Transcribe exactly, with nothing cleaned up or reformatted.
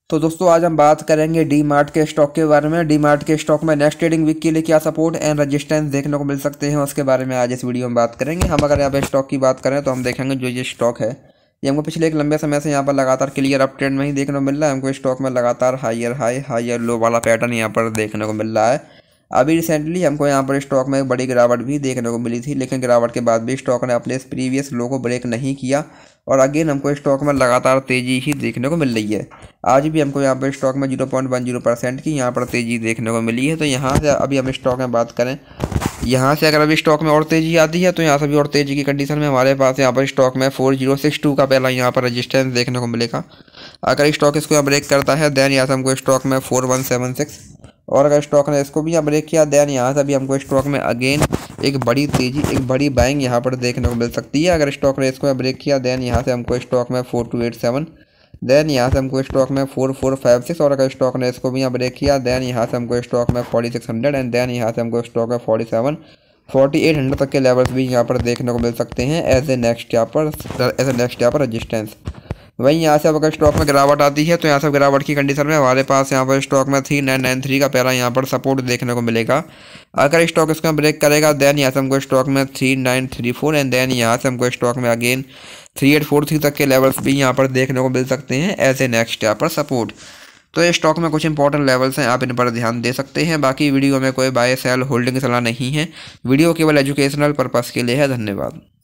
तो दोस्तों आज हम बात करेंगे डी मार्ट के स्टॉक के बारे में। डी मार्ट के स्टॉक में नेक्स्ट ट्रेडिंग वीक के लिए क्या सपोर्ट एंड रेजिस्टेंस देखने को मिल सकते हैं, उसके बारे में आज इस वीडियो में बात करेंगे। हम अगर यहाँ पे स्टॉक की बात करें तो हम देखेंगे जो ये स्टॉक है ये हमको पिछले एक लंबे समय से यहाँ पर लगातार क्लियर अप ट्रेंड में ही देखने को मिल रहा है। हमको स्टॉक में लगातार हायर हाई हायर लो वाला पैटर्न यहाँ पर देखने को मिल रहा है। अभी रिसेंटली हमको यहाँ पर स्टॉक में एक बड़ी गिरावट भी देखने को मिली थी, लेकिन गिरावट के बाद भी स्टॉक ने अपने प्रीवियस लो को ब्रेक नहीं किया और अगेन हमको स्टॉक में लगातार तेज़ी ही देखने को मिल रही है। आज भी हमको यहाँ पर स्टॉक में zero point one zero percent की यहाँ पर तेज़ी देखने को मिली है। तो यहाँ से अभी हम स्टॉक में बात करें, यहाँ से अगर अभी स्टॉक में और तेज़ी आती है तो यहाँ से भी और तेज़ी की कंडीशन में हमारे पास यहाँ पर स्टॉक में फोर जीरो सिक्स टू का पहला यहाँ पर रजिस्टेंस देखने को मिलेगा। अगर स्टॉक इसको ब्रेक करता है देन यहाँ से हमको स्टॉक में फोर वन सेवन सिक्स, और अगर स्टॉक ने इसको भी यहाँ ब्रेक किया देन यहाँ से भी हमको स्टॉक में अगेन एक बड़ी तेज़ी एक बड़ी बाइंग यहाँ पर देखने को मिल सकती है। अगर स्टॉक ने इसको ब्रेक किया देन यहाँ से हमको स्टॉक में four two eight seven, then यहाँ से हमको स्टॉक में फोर फोर फाइव सिक्स, और अगर स्टॉक ने इसको भी यहाँ ब्रेक किया देन यहाँ से हमको स्टॉक में forty six hundred and then यहाँ से हमको स्टॉक में forty seven forty eight hundred तक के लेवल्स भी यहाँ पर देखने को मिल सकते हैं एज ए नेक्स्ट यहाँ पर एज ए नेक्स्ट यहाँ पर रजिस्टेंस। वहीं यहाँ से अब अगर स्टॉक में गिरावट आती है तो यहाँ से गिरावट की कंडीशन में हमारे पास यहाँ पर स्टॉक में थ्री नाइन नाइन थ्री का पहला यहाँ पर सपोर्ट देखने को मिलेगा। अगर स्टॉक इसका ब्रेक करेगा देन यहाँ से हमको स्टॉक में three nine three four and then यहाँ से हमको स्टॉक में again three eight four three तक के लेवल्स भी यहाँ पर देखने को मिल सकते हैं एज ए नेक्स्ट यहाँ पर सपोर्ट। तो ये स्टॉक में कुछ इंपॉर्टेंट लेवल्स हैं, आप इन पर ध्यान दे सकते हैं। बाकी वीडियो में कोई बाय सेल होल्डिंग सलाह नहीं है, वीडियो केवल एजुकेशनल पर्पज़ के लिए है। धन्यवाद।